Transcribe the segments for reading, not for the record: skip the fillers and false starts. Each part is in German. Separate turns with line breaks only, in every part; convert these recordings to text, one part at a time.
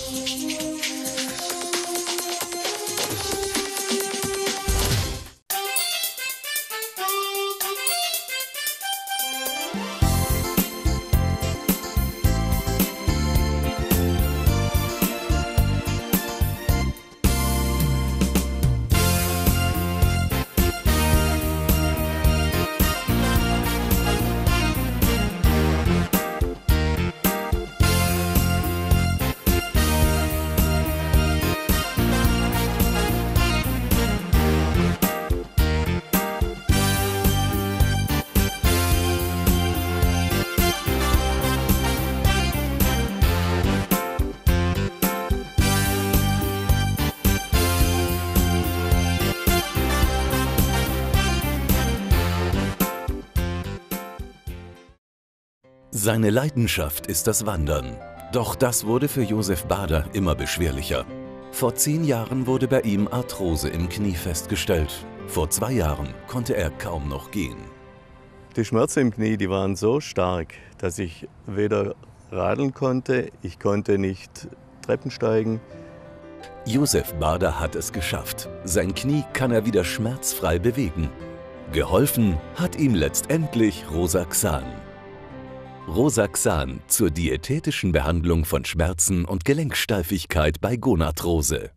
Seine Leidenschaft ist das Wandern. Doch das wurde für Josef Bader immer beschwerlicher. Vor 10 Jahren wurde bei ihm Arthrose im Knie festgestellt. Vor 2 Jahren konnte er kaum noch gehen.
Die Schmerzen im Knie, die waren so stark, dass ich weder radeln konnte, ich konnte nicht Treppen steigen.
Josef Bader hat es geschafft. Sein Knie kann er wieder schmerzfrei bewegen. Geholfen hat ihm letztendlich Rosaxan. Rosaxan zur diätetischen Behandlung von Schmerzen und Gelenksteifigkeit bei Gonarthrose.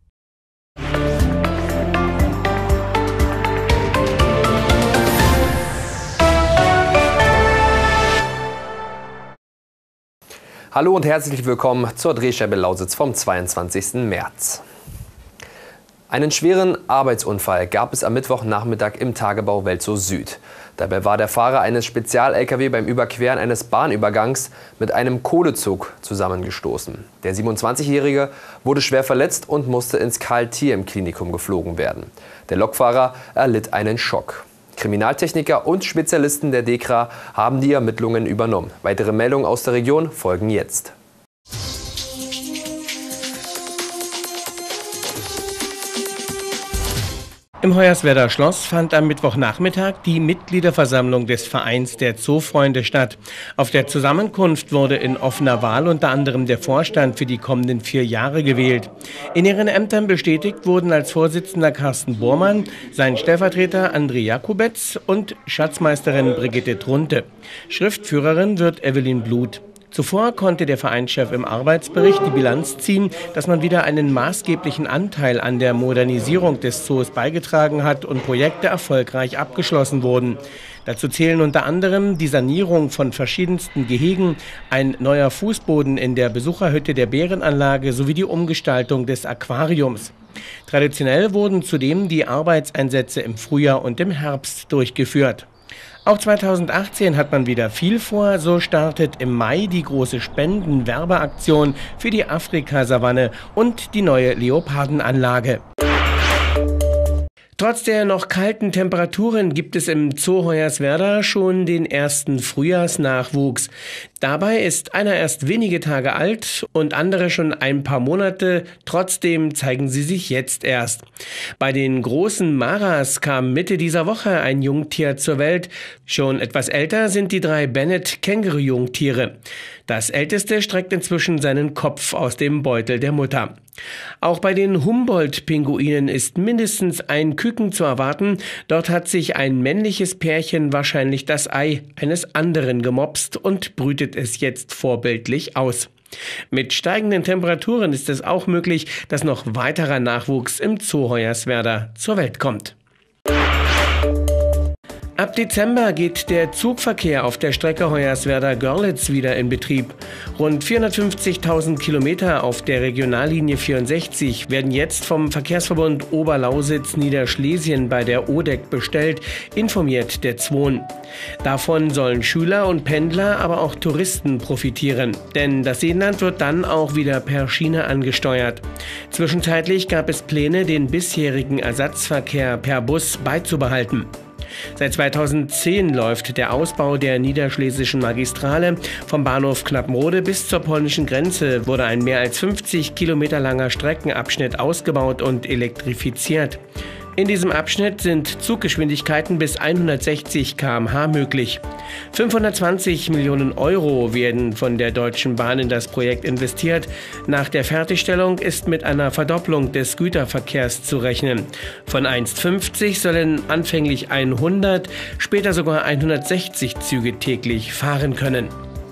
Hallo und herzlich willkommen zur Drehscheibe Lausitz vom 22. März. Einen schweren Arbeitsunfall gab es am Mittwochnachmittag im Tagebau Welzow Süd. Dabei war der Fahrer eines Spezial-Lkw beim Überqueren eines Bahnübergangs mit einem Kohlezug zusammengestoßen. Der 27-Jährige wurde schwer verletzt und musste ins Karl-Thiem-Klinikum geflogen werden. Der Lokfahrer erlitt einen Schock. Kriminaltechniker und Spezialisten der DEKRA haben die Ermittlungen übernommen. Weitere Meldungen aus der Region folgen jetzt.
Im Hoyerswerder Schloss fand am Mittwochnachmittag die Mitgliederversammlung des Vereins der Zoofreunde statt. Auf der Zusammenkunft wurde in offener Wahl unter anderem der Vorstand für die kommenden 4 Jahre gewählt. In ihren Ämtern bestätigt wurden als Vorsitzender Carsten Bormann, sein Stellvertreter André Jakubetz und Schatzmeisterin Brigitte Trunte. Schriftführerin wird Evelyn Bluth. Zuvor konnte der Vereinschef im Arbeitsbericht die Bilanz ziehen, dass man wieder einen maßgeblichen Anteil an der Modernisierung des Zoos beigetragen hat und Projekte erfolgreich abgeschlossen wurden. Dazu zählen unter anderem die Sanierung von verschiedensten Gehegen, ein neuer Fußboden in der Besucherhütte der Bärenanlage sowie die Umgestaltung des Aquariums. Traditionell wurden zudem die Arbeitseinsätze im Frühjahr und im Herbst durchgeführt. Auch 2018 hat man wieder viel vor, so startet im Mai die große Spenden-Werbeaktion für die Afrikasavanne und die neue Leopardenanlage. Trotz der noch kalten Temperaturen gibt es im Zoo Hoyerswerda schon den ersten Frühjahrsnachwuchs. Dabei ist einer erst wenige Tage alt und andere schon ein paar Monate. Trotzdem zeigen sie sich jetzt erst. Bei den großen Maras kam Mitte dieser Woche ein Jungtier zur Welt. Schon etwas älter sind die 3 Bennett-Känguru-Jungtiere. Das älteste streckt inzwischen seinen Kopf aus dem Beutel der Mutter. Auch bei den Humboldt-Pinguinen ist mindestens ein Küken zu erwarten. Dort hat sich ein männliches Pärchen wahrscheinlich das Ei eines anderen gemopst und brütet es jetzt vorbildlich aus. Mit steigenden Temperaturen ist es auch möglich, dass noch weiterer Nachwuchs im Zoo Hoyerswerda zur Welt kommt. Ab Dezember geht der Zugverkehr auf der Strecke Hoyerswerda-Görlitz wieder in Betrieb. Rund 450.000 Kilometer auf der Regionallinie 64 werden jetzt vom Verkehrsverbund Oberlausitz-Niederschlesien bei der ODEC bestellt, informiert der ZWON. Davon sollen Schüler und Pendler, aber auch Touristen profitieren. Denn das Seenland wird dann auch wieder per Schiene angesteuert. Zwischenzeitlich gab es Pläne, den bisherigen Ersatzverkehr per Bus beizubehalten. Seit 2010 läuft der Ausbau der Niederschlesischen Magistrale. Vom Bahnhof Knappenrode bis zur polnischen Grenze wurde ein mehr als 50 Kilometer langer Streckenabschnitt ausgebaut und elektrifiziert. In diesem Abschnitt sind Zuggeschwindigkeiten bis 160 km/h möglich. 520 Millionen Euro werden von der Deutschen Bahn in das Projekt investiert. Nach der Fertigstellung ist mit einer Verdopplung des Güterverkehrs zu rechnen. Von einst 50 sollen anfänglich 100, später sogar 160 Züge täglich fahren können.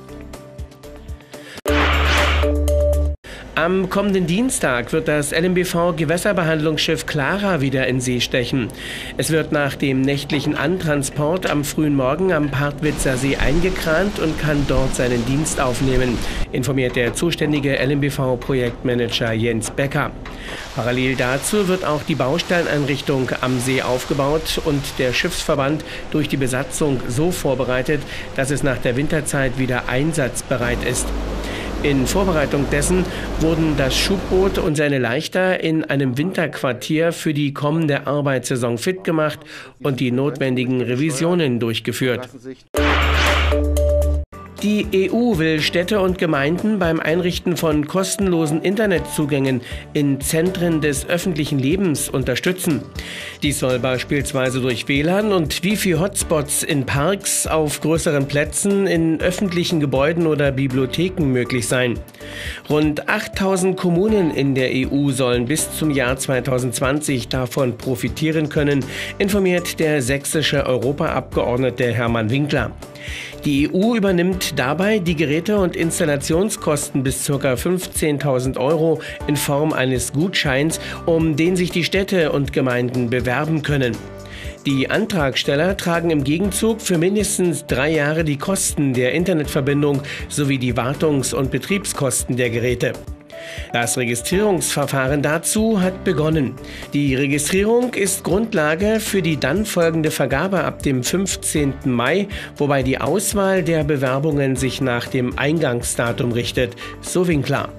Am kommenden Dienstag wird das LMBV-Gewässerbehandlungsschiff Clara wieder in See stechen. Es wird nach dem nächtlichen Antransport am frühen Morgen am Partwitzer See eingekrant und kann dort seinen Dienst aufnehmen, informiert der zuständige LMBV-Projektmanager Jens Becker. Parallel dazu wird auch die Baustelleneinrichtung am See aufgebaut und der Schiffsverband durch die Besatzung so vorbereitet, dass es nach der Winterzeit wieder einsatzbereit ist. In Vorbereitung dessen wurden das Schubboot und seine Leichter in einem Winterquartier für die kommende Arbeitssaison fit gemacht und die notwendigen Revisionen durchgeführt. Die EU will Städte und Gemeinden beim Einrichten von kostenlosen Internetzugängen in Zentren des öffentlichen Lebens unterstützen. Dies soll beispielsweise durch WLAN und Wi-Fi-Hotspots in Parks, auf größeren Plätzen, in öffentlichen Gebäuden oder Bibliotheken möglich sein. Rund 8000 Kommunen in der EU sollen bis zum Jahr 2020 davon profitieren können, informiert der sächsische Europaabgeordnete Hermann Winkler. Die EU übernimmt dabei die Geräte- und Installationskosten bis ca. 15.000 Euro in Form eines Gutscheins, um den sich die Städte und Gemeinden bewerben können. Die Antragsteller tragen im Gegenzug für mindestens 3 Jahre die Kosten der Internetverbindung sowie die Wartungs- und Betriebskosten der Geräte. Das Registrierungsverfahren dazu hat begonnen. Die Registrierung ist Grundlage für die dann folgende Vergabe ab dem 15. Mai, wobei die Auswahl der Bewerbungen sich nach dem Eingangsdatum richtet, so Winkler.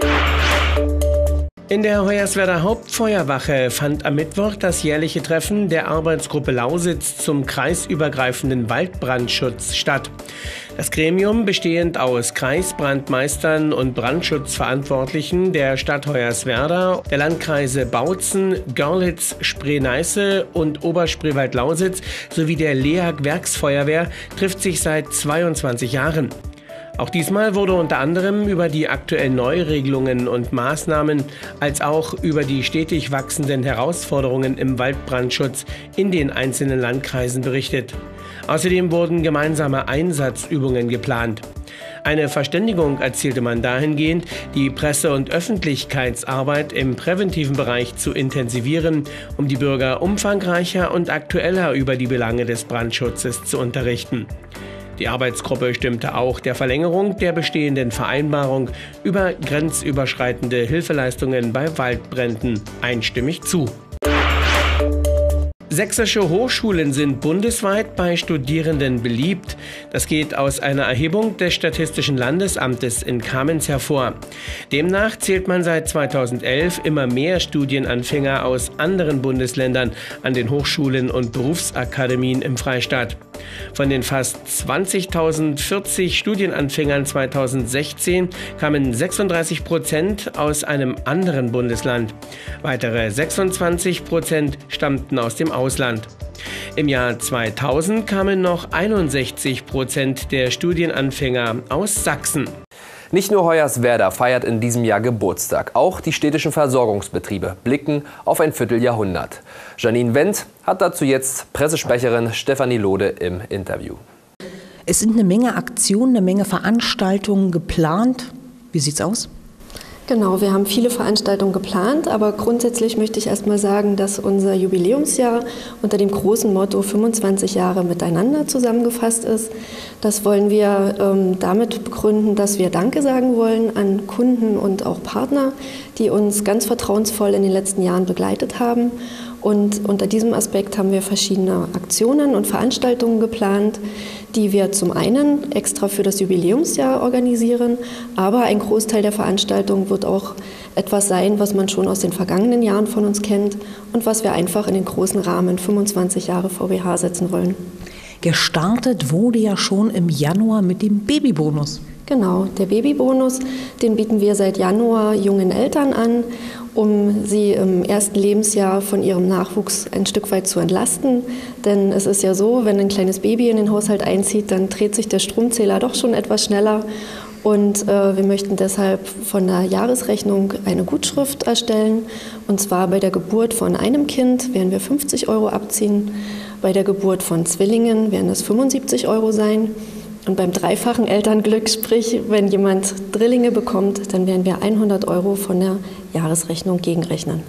In der Hoyerswerder Hauptfeuerwache fand am Mittwoch das jährliche Treffen der Arbeitsgruppe Lausitz zum kreisübergreifenden Waldbrandschutz statt. Das Gremium, bestehend aus Kreisbrandmeistern und Brandschutzverantwortlichen der Stadt Hoyerswerda, der Landkreise Bautzen, Görlitz, Spree-Neiße und Oberspreewald-Lausitz sowie der LEAG Werksfeuerwehr, trifft sich seit 22 Jahren. Auch diesmal wurde unter anderem über die aktuellen Neuregelungen und Maßnahmen als auch über die stetig wachsenden Herausforderungen im Waldbrandschutz in den einzelnen Landkreisen berichtet. Außerdem wurden gemeinsame Einsatzübungen geplant. Eine Verständigung erzielte man dahingehend, die Presse- und Öffentlichkeitsarbeit im präventiven Bereich zu intensivieren, um die Bürger umfangreicher und aktueller über die Belange des Brandschutzes zu unterrichten. Die Arbeitsgruppe stimmte auch der Verlängerung der bestehenden Vereinbarung über grenzüberschreitende Hilfeleistungen bei Waldbränden einstimmig zu. Sächsische Hochschulen sind bundesweit bei Studierenden beliebt. Das geht aus einer Erhebung des Statistischen Landesamtes in Kamenz hervor. Demnach zählt man seit 2011 immer mehr Studienanfänger aus anderen Bundesländern an den Hochschulen und Berufsakademien im Freistaat. Von den fast 20.040 Studienanfängern 2016 kamen 36% aus einem anderen Bundesland. Weitere 26% stammten aus dem Ausland. Im Jahr 2000 kamen noch 61% der Studienanfänger aus Sachsen.
Nicht nur Hoyerswerda feiert in diesem Jahr Geburtstag, auch die städtischen Versorgungsbetriebe blicken auf ein Vierteljahrhundert. Janine Wendt hat dazu jetzt Pressesprecherin Stefanie Lode im Interview.
Es sind eine Menge Aktionen, eine Menge Veranstaltungen geplant. Wie sieht's aus?
Genau, wir haben viele Veranstaltungen geplant, aber grundsätzlich möchte ich erst mal sagen, dass unser Jubiläumsjahr unter dem großen Motto 25 Jahre miteinander zusammengefasst ist. Das wollen wir damit begründen, dass wir Danke sagen wollen an Kunden und auch Partner, die uns ganz vertrauensvoll in den letzten Jahren begleitet haben. Und unter diesem Aspekt haben wir verschiedene Aktionen und Veranstaltungen geplant, die wir zum einen extra für das Jubiläumsjahr organisieren, aber ein Großteil der Veranstaltungen wird auch etwas sein, was man schon aus den vergangenen Jahren von uns kennt und was wir einfach in den großen Rahmen 25 Jahre VBH setzen wollen.
Gestartet wurde ja schon im Januar mit dem Babybonus.
Genau, der Babybonus, den bieten wir seit Januar jungen Eltern an, um sie im ersten Lebensjahr von ihrem Nachwuchs ein Stück weit zu entlasten. Denn es ist ja so, wenn ein kleines Baby in den Haushalt einzieht, dann dreht sich der Stromzähler doch schon etwas schneller. Und wir möchten deshalb von der Jahresrechnung eine Gutschrift erstellen. Und zwar bei der Geburt von einem Kind werden wir 50 € abziehen. Bei der Geburt von Zwillingen werden es 75 € sein. Und beim dreifachen Elternglück, sprich, wenn jemand Drillinge bekommt, dann werden wir 100 € von der Jahresrechnung gegenrechnen.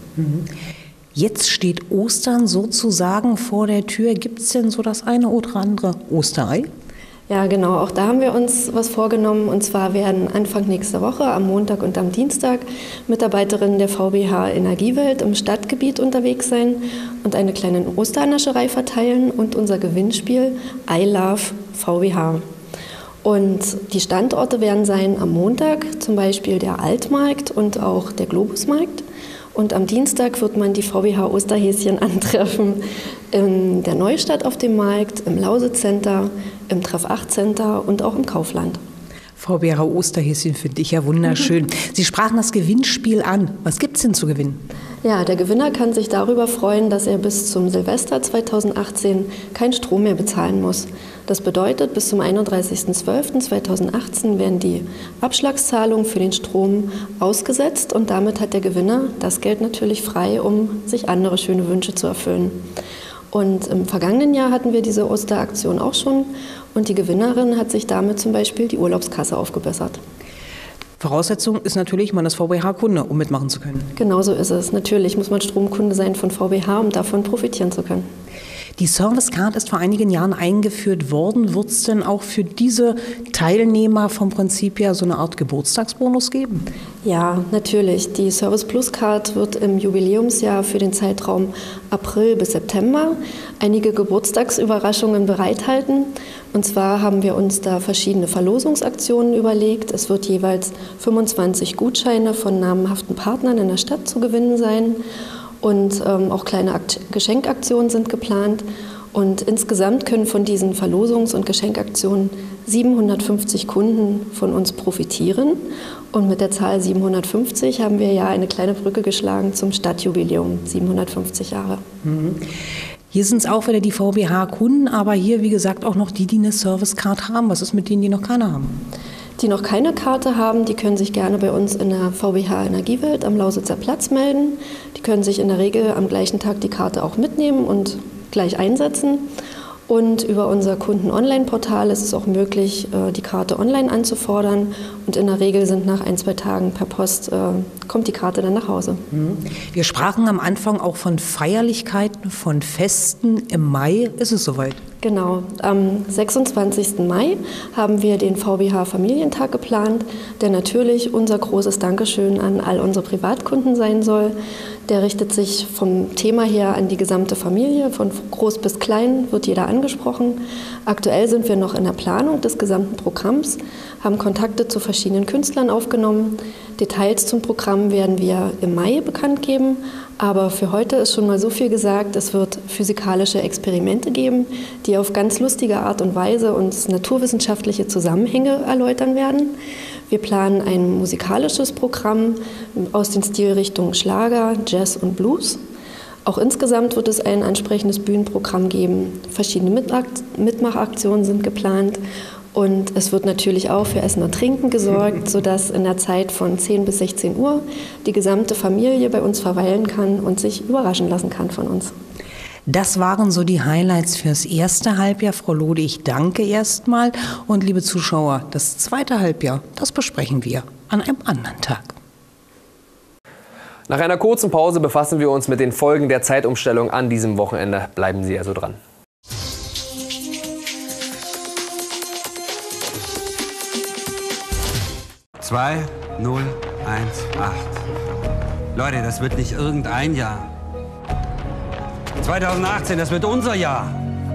Jetzt steht Ostern sozusagen vor der Tür. Gibt es denn so das eine oder andere Osterei?
Ja, genau. Auch da haben wir uns was vorgenommen. Und zwar werden Anfang nächster Woche, am Montag und am Dienstag, Mitarbeiterinnen der VBH Energiewelt im Stadtgebiet unterwegs sein und eine kleine Osternascherei verteilen und unser Gewinnspiel I Love VBH. Und die Standorte werden sein am Montag, zum Beispiel der Altmarkt und auch der Globusmarkt. Und am Dienstag wird man die VBH Osterhäschen antreffen in der Neustadt auf dem Markt, im Lausitz-Center, im Treff-8-Center und auch im Kaufland.
VBH Osterhäschen finde ich ja wunderschön. Sie sprachen das Gewinnspiel an. Was gibt es denn zu gewinnen?
Ja, der Gewinner kann sich darüber freuen, dass er bis zum Silvester 2018 keinen Strom mehr bezahlen muss. Das bedeutet, bis zum 31.12.2018 werden die Abschlagszahlungen für den Strom ausgesetzt und damit hat der Gewinner das Geld natürlich frei, um sich andere schöne Wünsche zu erfüllen. Und im vergangenen Jahr hatten wir diese Osteraktion auch schon und die Gewinnerin hat sich damit zum Beispiel die Urlaubskasse aufgebessert.
Voraussetzung ist natürlich, man ist VBH-Kunde, um mitmachen zu können.
Genau so ist es. Natürlich muss man Stromkunde sein von VBH, um davon profitieren zu können.
Die Servicecard ist vor einigen Jahren eingeführt worden. Wird es denn auch für diese Teilnehmer vom Prinzip her so eine Art Geburtstagsbonus geben?
Ja, natürlich. Die Service Plus Card wird im Jubiläumsjahr für den Zeitraum April bis September einige Geburtstagsüberraschungen bereithalten. Und zwar haben wir uns da verschiedene Verlosungsaktionen überlegt. Es wird jeweils 25 Gutscheine von namhaften Partnern in der Stadt zu gewinnen sein. Und auch kleine Geschenkaktionen sind geplant. Und insgesamt können von diesen Verlosungs- und Geschenkaktionen 750 Kunden von uns profitieren. Und mit der Zahl 750 haben wir ja eine kleine Brücke geschlagen zum Stadtjubiläum, 750 Jahre.
Hier sind es auch wieder die VBH-Kunden, aber hier, wie gesagt, auch noch die eine Servicecard haben. Was ist mit denen, die noch keine haben?
Die noch keine Karte haben, die können sich gerne bei uns in der VBH Energiewelt am Lausitzer Platz melden. Die können sich in der Regel am gleichen Tag die Karte auch mitnehmen und gleich einsetzen. Und über unser Kunden-Online-Portal ist es auch möglich, die Karte online anzufordern. Und in der Regel sind nach 1-2 Tagen per Post, kommt die Karte dann nach Hause.
Wir sprachen am Anfang auch von Feierlichkeiten, von Festen. Im Mai ist es soweit.
Genau, am 26. Mai haben wir den VBH Familientag geplant, der natürlich unser großes Dankeschön an all unsere Privatkunden sein soll. Der richtet sich vom Thema her an die gesamte Familie, von groß bis klein wird jeder angesprochen. Aktuell sind wir noch in der Planung des gesamten Programms, haben Kontakte zu verschiedenen Künstlern aufgenommen. Details zum Programm werden wir im Mai bekannt geben, aber für heute ist schon mal so viel gesagt, es wird physikalische Experimente geben, die auf ganz lustige Art und Weise uns naturwissenschaftliche Zusammenhänge erläutern werden. Wir planen ein musikalisches Programm aus den Stilrichtungen Schlager, Jazz und Blues. Auch insgesamt wird es ein ansprechendes Bühnenprogramm geben. Verschiedene Mitmachaktionen sind geplant. Und es wird natürlich auch für Essen und Trinken gesorgt, sodass in der Zeit von 10 bis 16 Uhr die gesamte Familie bei uns verweilen kann und sich überraschen lassen kann von uns.
Das waren so die Highlights fürs erste Halbjahr. Frau Lode, ich danke erstmal. Und liebe Zuschauer, das zweite Halbjahr, das besprechen wir an einem anderen Tag.
Nach einer kurzen Pause befassen wir uns mit den Folgen der Zeitumstellung an diesem Wochenende. Bleiben Sie also dran.
Zwei, 0, 1, 8. Leute, das wird nicht irgendein Jahr. 2018, das wird unser Jahr.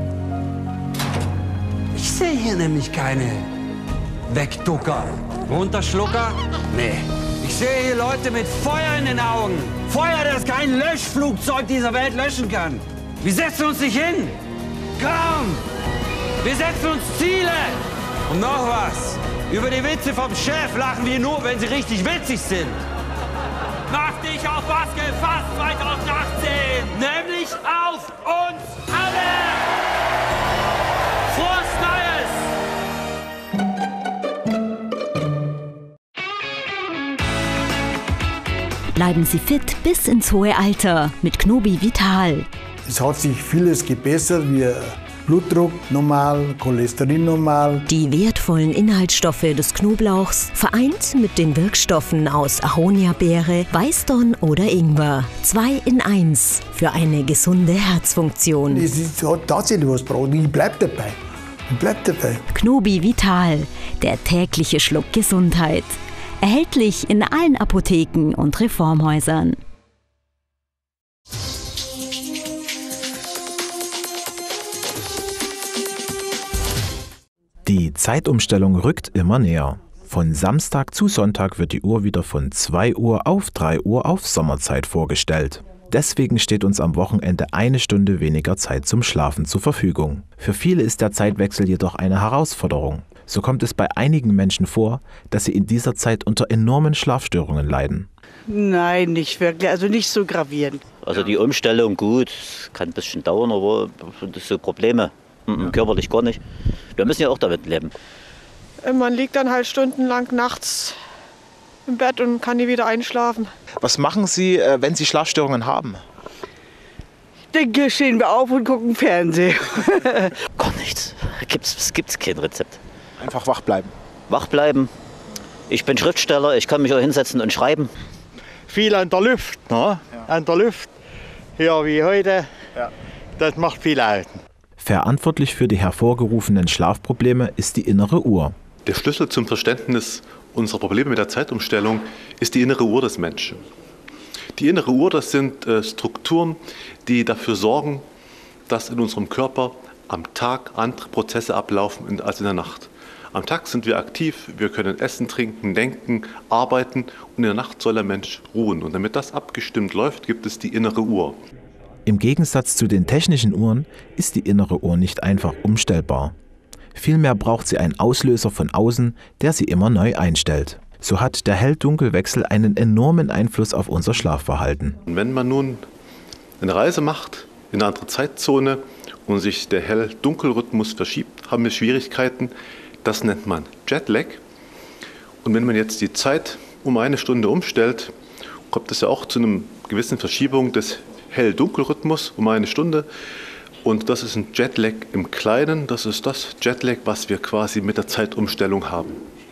Ich sehe hier nämlich keine Wegducker. Runterschlucker? Nee. Ich sehe hier Leute mit Feuer in den Augen. Feuer, das kein Löschflugzeug dieser Welt löschen kann. Wir setzen uns nicht hin. Komm! Wir setzen uns Ziele. Und noch was. Über die Witze vom Chef lachen wir nur, wenn sie richtig witzig sind. Mach dich auf was gefasst 2018. Nämlich auf uns alle. Frohes Neues.
Bleiben Sie fit bis ins hohe Alter mit Knobi Vital.
Es hat sich vieles gebessert, wie Blutdruck normal, Cholesterin normal.
Die wertvollen Inhaltsstoffe des Knoblauchs vereint mit den Wirkstoffen aus Aronia-Beere, Weißdorn oder Ingwer. 2 in 1 für eine gesunde Herzfunktion.
Es ist tatsächlich was braucht. Ich bleib dabei.
Knobi Vital, der tägliche Schluck Gesundheit. Erhältlich in allen Apotheken und Reformhäusern.
Die Zeitumstellung rückt immer näher. Von Samstag zu Sonntag wird die Uhr wieder von 2 Uhr auf 3 Uhr auf Sommerzeit vorgestellt. Deswegen steht uns am Wochenende 1 Stunde weniger Zeit zum Schlafen zur Verfügung. Für viele ist der Zeitwechsel jedoch eine Herausforderung. So kommt es bei einigen Menschen vor, dass sie in dieser Zeit unter enormen Schlafstörungen leiden.
Nein, nicht wirklich, also nicht so gravierend.
Also die Umstellung gut, kann ein bisschen dauern, aber das sind so Probleme. Körperlich gar nicht. Wir müssen ja auch damit leben.
Man liegt dann halt stundenlang nachts im Bett und kann nie wieder einschlafen.
Was machen Sie, wenn Sie Schlafstörungen haben?
Dann stehen wir auf und gucken Fernsehen.
Gar nichts. Es gibt kein Rezept.
Einfach wach bleiben.
Wach bleiben. Ich bin Schriftsteller, ich kann mich auch hinsetzen und schreiben.
Viel an der Luft, ne? Ja. An der Luft. Ja, wie heute. Ja. Das macht viel aus.
Verantwortlich für die hervorgerufenen Schlafprobleme ist die innere Uhr.
Der Schlüssel zum Verständnis unserer Probleme mit der Zeitumstellung ist die innere Uhr des Menschen. Die innere Uhr, das sind Strukturen, die dafür sorgen, dass in unserem Körper am Tag andere Prozesse ablaufen als in der Nacht. Am Tag sind wir aktiv, wir können essen, trinken, denken, arbeiten und in der Nacht soll der Mensch ruhen. Und damit das abgestimmt läuft, gibt es die innere Uhr.
Im Gegensatz zu den technischen Uhren ist die innere Uhr nicht einfach umstellbar. Vielmehr braucht sie einen Auslöser von außen, der sie immer neu einstellt. So hat der Hell-Dunkel-Wechsel einen enormen Einfluss auf unser Schlafverhalten.
Und wenn man nun eine Reise macht in eine andere Zeitzone und sich der Hell-Dunkel-Rhythmus verschiebt, haben wir Schwierigkeiten. Das nennt man Jetlag. Und wenn man jetzt die Zeit um 1 Stunde umstellt, kommt es ja auch zu einer gewissen Verschiebung des Hell-Dunkel-Rhythmus um 1 Stunde. Und das ist ein Jetlag im Kleinen. Das ist das Jetlag, was wir quasi mit der Zeitumstellung haben.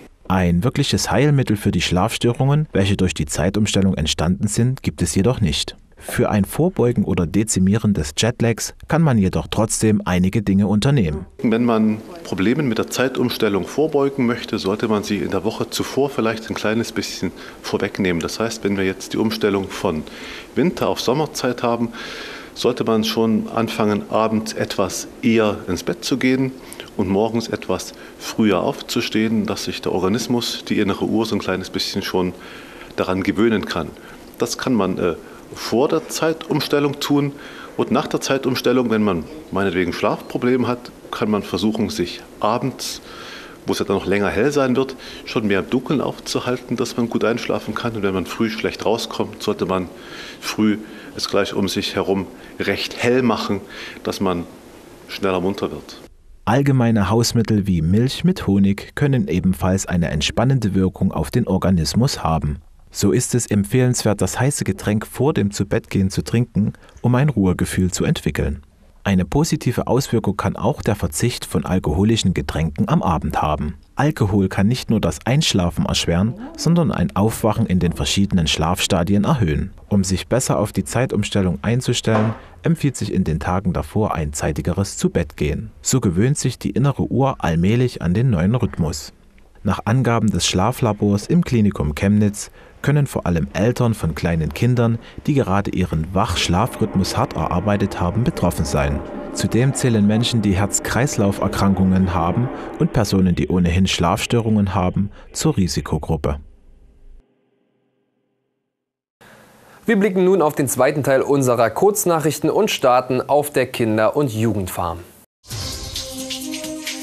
Ein wirkliches Heilmittel für die Schlafstörungen, welche durch die Zeitumstellung entstanden sind, gibt es jedoch nicht. Für ein Vorbeugen oder Dezimieren des Jetlags kann man jedoch trotzdem einige Dinge unternehmen.
Wenn man Problemen mit der Zeitumstellung vorbeugen möchte, sollte man sie in der Woche zuvor vielleicht ein kleines bisschen vorwegnehmen. Das heißt, wenn wir jetzt die Umstellung von Winter auf Sommerzeit haben, sollte man schon anfangen, abends etwas eher ins Bett zu gehen und morgens etwas früher aufzustehen, dass sich der Organismus, die innere Uhr, so ein kleines bisschen schon daran gewöhnen kann. Das kann man vor der Zeitumstellung tun und nach der Zeitumstellung, wenn man meinetwegen Schlafprobleme hat, kann man versuchen, sich abends, wo es ja dann noch länger hell sein wird, schon mehr im Dunkeln aufzuhalten, dass man gut einschlafen kann. Und wenn man früh schlecht rauskommt, sollte man früh es gleich um sich herum recht hell machen, dass man schneller munter wird.
Allgemeine Hausmittel wie Milch mit Honig können ebenfalls eine entspannende Wirkung auf den Organismus haben. So ist es empfehlenswert, das heiße Getränk vor dem Zubettgehen zu trinken, um ein Ruhegefühl zu entwickeln. Eine positive Auswirkung kann auch der Verzicht von alkoholischen Getränken am Abend haben. Alkohol kann nicht nur das Einschlafen erschweren, sondern ein Aufwachen in den verschiedenen Schlafstadien erhöhen. Um sich besser auf die Zeitumstellung einzustellen, empfiehlt sich in den Tagen davor ein zeitigeres Zubettgehen. So gewöhnt sich die innere Uhr allmählich an den neuen Rhythmus. Nach Angaben des Schlaflabors im Klinikum Chemnitz können vor allem Eltern von kleinen Kindern, die gerade ihren Wach-Schlafrhythmus hart erarbeitet haben, betroffen sein. Zudem zählen Menschen, die Herz-Kreislauf-Erkrankungen haben und Personen, die ohnehin Schlafstörungen haben, zur Risikogruppe.
Wir blicken nun auf den zweiten Teil unserer Kurznachrichten und starten auf der Kinder- und Jugendfarm.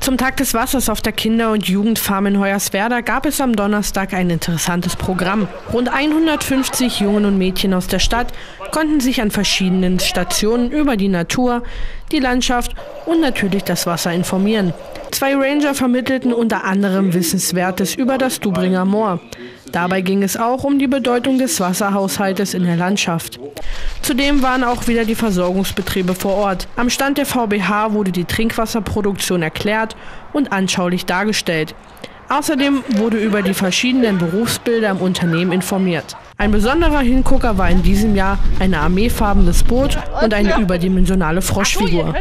Zum Tag des Wassers auf der Kinder- und Jugendfarm in Hoyerswerda gab es am Donnerstag ein interessantes Programm. Rund 150 Jungen und Mädchen aus der Stadt konnten sich an verschiedenen Stationen über die Natur, die Landschaft und natürlich das Wasser informieren. 2 Ranger vermittelten unter anderem Wissenswertes über das Dubringer Moor. Dabei ging es auch um die Bedeutung des Wasserhaushaltes in der Landschaft. Zudem waren auch wieder die Versorgungsbetriebe vor Ort. Am Stand der VBH wurde die Trinkwasserproduktion erklärt und anschaulich dargestellt. Außerdem wurde über die verschiedenen Berufsbilder im Unternehmen informiert. Ein besonderer Hingucker war in diesem Jahr ein armeefarbenes Boot und eine überdimensionale Froschfigur.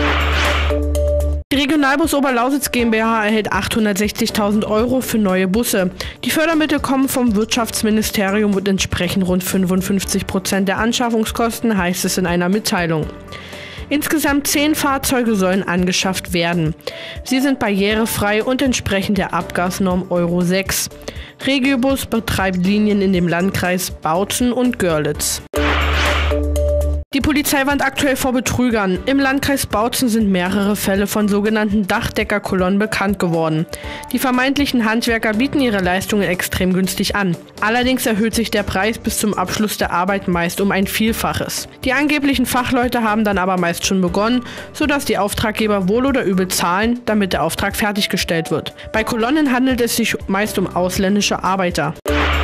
Die Regionalbus Oberlausitz GmbH erhält 860.000 € für neue Busse. Die Fördermittel kommen vom Wirtschaftsministerium und entsprechen rund 55% der Anschaffungskosten, heißt es in einer Mitteilung. Insgesamt 10 Fahrzeuge sollen angeschafft werden. Sie sind barrierefrei und entsprechen der Abgasnorm Euro 6. Regiobus betreibt Linien in dem Landkreis Bautzen und Görlitz. Die Polizei warnt aktuell vor Betrügern. Im Landkreis Bautzen sind mehrere Fälle von sogenannten Dachdeckerkolonnen bekannt geworden. Die vermeintlichen Handwerker bieten ihre Leistungen extrem günstig an. Allerdings erhöht sich der Preis bis zum Abschluss der Arbeit meist um ein Vielfaches. Die angeblichen Fachleute haben dann aber meist schon begonnen, sodass die Auftraggeber wohl oder übel zahlen, damit der Auftrag fertiggestellt wird. Bei Kolonnen handelt es sich meist um ausländische Arbeiter.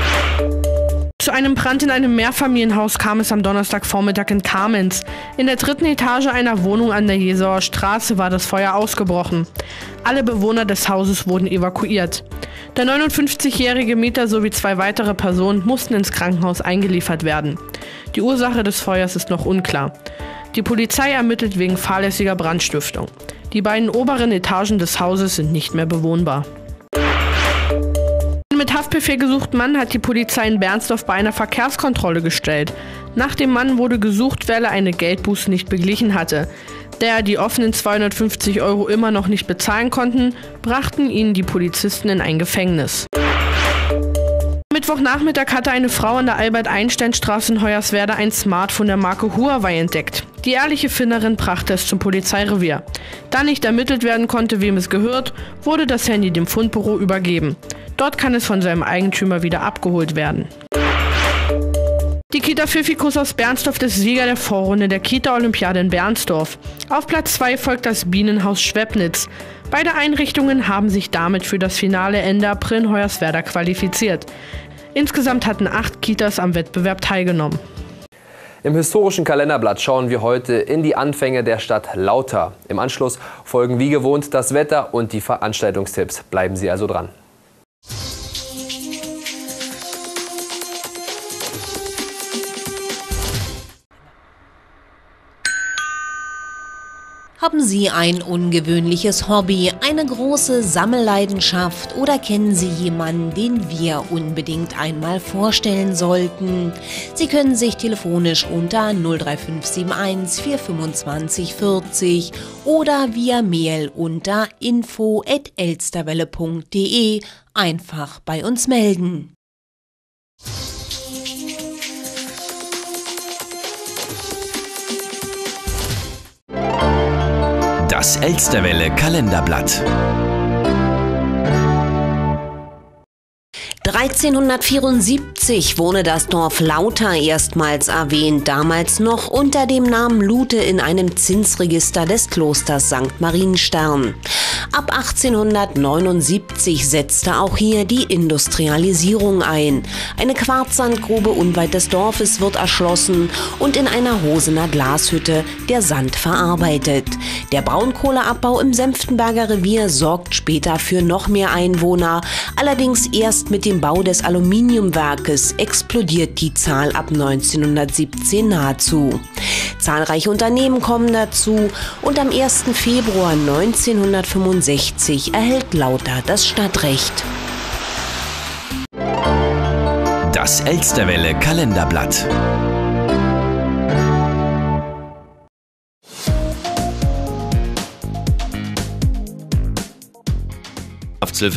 Zu einem Brand in einem Mehrfamilienhaus kam es am Donnerstagvormittag in Kamenz. In der 3. Etage einer Wohnung an der Jesauer Straße war das Feuer ausgebrochen. Alle Bewohner des Hauses wurden evakuiert. Der 59-jährige Mieter sowie 2 weitere Personen mussten ins Krankenhaus eingeliefert werden. Die Ursache des Feuers ist noch unklar. Die Polizei ermittelt wegen fahrlässiger Brandstiftung. Die beiden oberen Etagen des Hauses sind nicht mehr bewohnbar. Mit Haftbefehl gesuchten Mann hat die Polizei in Bernsdorf bei einer Verkehrskontrolle gestellt. Nach dem Mann wurde gesucht, weil er eine Geldbuße nicht beglichen hatte. Da er die offenen 250 € immer noch nicht bezahlen konnten, brachten ihn die Polizisten in ein Gefängnis. Mittwochnachmittag hatte eine Frau an der Albert-Einstein-Straße in Hoyerswerda ein Smartphone der Marke Huawei entdeckt. Die ehrliche Finderin brachte es zum Polizeirevier. Da nicht ermittelt werden konnte, wem es gehört, wurde das Handy dem Fundbüro übergeben. Dort kann es von seinem Eigentümer wieder abgeholt werden. Die Kita Pfiffikus aus Bernsdorf ist Sieger der Vorrunde der Kita-Olympiade in Bernsdorf. Auf Platz 2 folgt das Bienenhaus Schwepnitz. Beide Einrichtungen haben sich damit für das Finale Ende April in Hoyerswerda qualifiziert. Insgesamt hatten 8 Kitas am Wettbewerb teilgenommen.
Im historischen Kalenderblatt schauen wir heute in die Anfänge der Stadt Lauter. Im Anschluss folgen wie gewohnt das Wetter und die Veranstaltungstipps. Bleiben Sie also dran.
Haben Sie ein ungewöhnliches Hobby, eine große Sammelleidenschaft oder kennen Sie jemanden, den wir unbedingt einmal vorstellen sollten? Sie können sich telefonisch unter 03571 425 40 oder via Mail unter info@elsterwelle.de einfach bei uns melden.
Das Elsterwelle Kalenderblatt.
1374 wurde das Dorf Lauter erstmals erwähnt, damals noch unter dem Namen Lute in einem Zinsregister des Klosters St. Marienstern. Ab 1879 setzte auch hier die Industrialisierung ein. Eine Quarzsandgrube unweit des Dorfes wird erschlossen und in einer Hosener Glashütte der Sand verarbeitet. Der Braunkohleabbau im Senftenberger Revier sorgt später für noch mehr Einwohner. Allerdings erst mit dem Bau des Aluminiumwerkes explodiert die Zahl ab 1917 nahezu. Zahlreiche Unternehmen kommen dazu und am 1. Februar 1965 erhält Lauter das Stadtrecht.
Das Elsterwelle Kalenderblatt.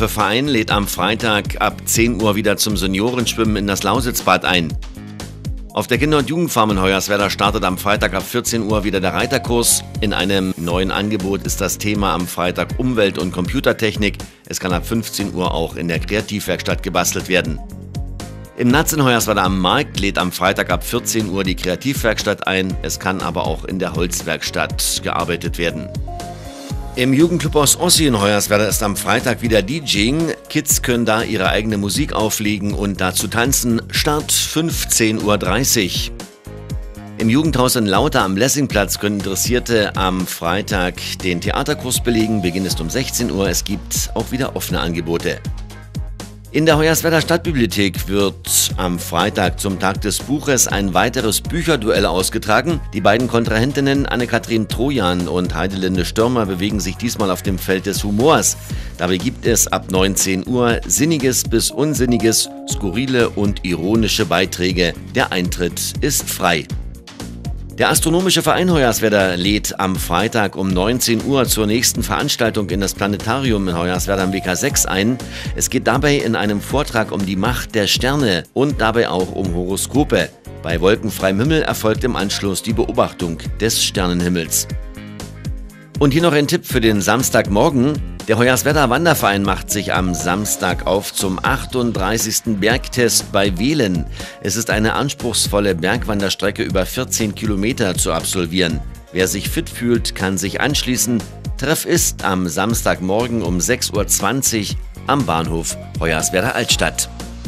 Hilfeverein lädt am Freitag ab 10 Uhr wieder zum Seniorenschwimmen in das Lausitzbad ein.
Auf der Kinder- und Jugendfarm in Hoyerswerda startet am Freitag ab 14 Uhr wieder der Reiterkurs. In einem neuen Angebot ist das Thema am Freitag Umwelt- und Computertechnik. Es kann ab 15 Uhr auch in der Kreativwerkstatt gebastelt werden. Im Natz in Hoyerswerda am Markt lädt am Freitag ab 14 Uhr die Kreativwerkstatt ein. Es kann aber auch in der Holzwerkstatt gearbeitet werden. Im Jugendclub aus Ossi in Hoyerswerda ist am Freitag wieder DJing. Kids können da ihre eigene Musik auflegen und dazu tanzen. Start 15:30 Uhr. Im Jugendhaus in Lauter am Lessingplatz können Interessierte am Freitag den Theaterkurs belegen. Beginn ist um 16 Uhr. Es gibt auch wieder offene Angebote. In der Hoyerswerda Stadtbibliothek wird am Freitag zum Tag des Buches ein weiteres Bücherduell ausgetragen. Die beiden Kontrahentinnen Anne-Kathrin Trojan und Heidelinde Stürmer bewegen sich diesmal auf dem Feld des Humors. Dabei gibt es ab 19 Uhr Sinniges bis Unsinniges, skurrile und ironische Beiträge. Der Eintritt ist frei. Der Astronomische Verein Hoyerswerda lädt am Freitag um 19 Uhr zur nächsten Veranstaltung in das Planetarium in Hoyerswerda am WK 6 ein. Es geht dabei in einem Vortrag um die Macht der Sterne und dabei auch um Horoskope. Bei wolkenfreiem Himmel erfolgt im Anschluss die Beobachtung des Sternenhimmels. Und hier noch ein Tipp für den Samstagmorgen. Der Hoyerswerda Wanderverein macht sich am Samstag auf zum 38. Bergtest bei Wehlen. Es ist eine anspruchsvolle Bergwanderstrecke über 14 Kilometer zu absolvieren. Wer sich fit fühlt, kann sich anschließen. Treff ist am Samstagmorgen um 6:20 Uhr am Bahnhof Hoyerswerda Altstadt.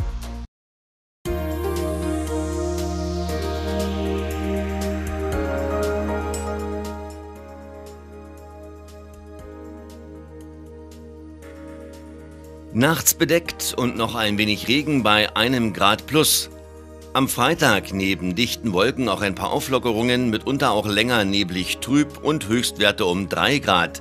Nachts bedeckt und noch ein wenig Regen bei 1 Grad plus. Am Freitag neben dichten Wolken auch ein paar Auflockerungen, mitunter auch länger neblig trüb und Höchstwerte um 3 Grad.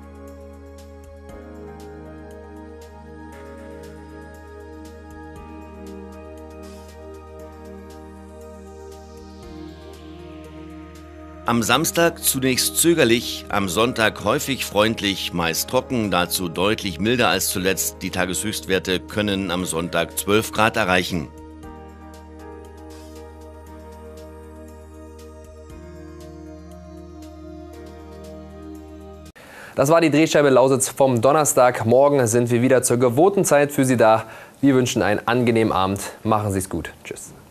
Am Samstag zunächst zögerlich, am Sonntag häufig freundlich, meist trocken, dazu deutlich milder als zuletzt. Die Tageshöchstwerte können am Sonntag 12 Grad erreichen.
Das war die Drehscheibe Lausitz vom Donnerstag. Morgen sind wir wieder zur gewohnten Zeit für Sie da. Wir wünschen einen angenehmen Abend. Machen Sie es gut. Tschüss.